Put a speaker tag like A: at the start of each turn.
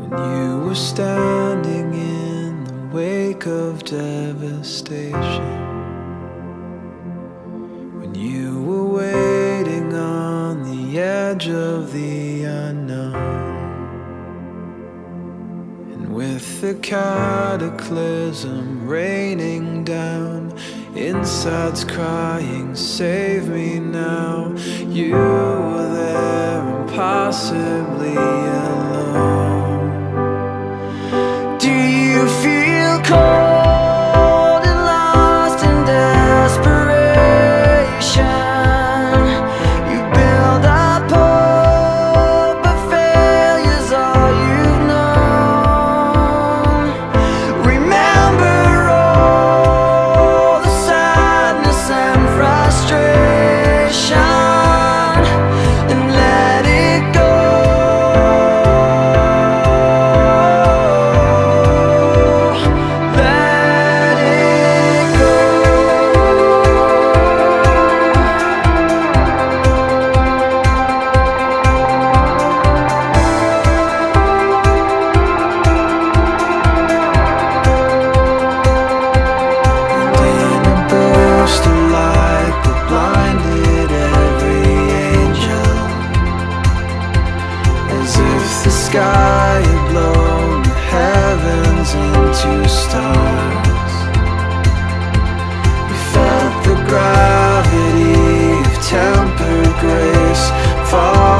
A: You were standing in the wake of devastation, when you were waiting on the edge of the unknown. And with the cataclysm raining down, inside's crying, save me now. You were there, impossibly alone. Do you feel cold and lost in desperation? You build up hope, but failure's all you've known. Remember all the sadness and frustration, and let it go. The sky had blown the heavens into stars. We felt the gravity of tempered grace fall